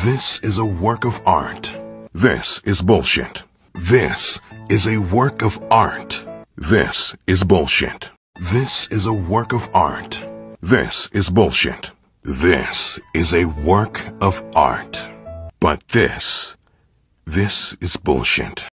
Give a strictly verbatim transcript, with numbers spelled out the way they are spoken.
This is a work of art. This is bullshit. This is a work of art. This is bullshit. This is a work of art. This is bullshit. This is a work of art. But this, this is bullshit.